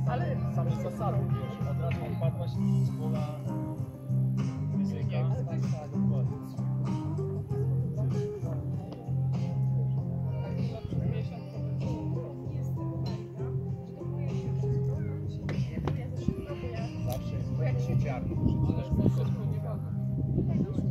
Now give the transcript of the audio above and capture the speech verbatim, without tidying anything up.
Ale samą zasadą, wiesz, od razu odpadłaś z pola ryzyka. Zawsze jest, bo jak się dziarni, to też było spodziewane.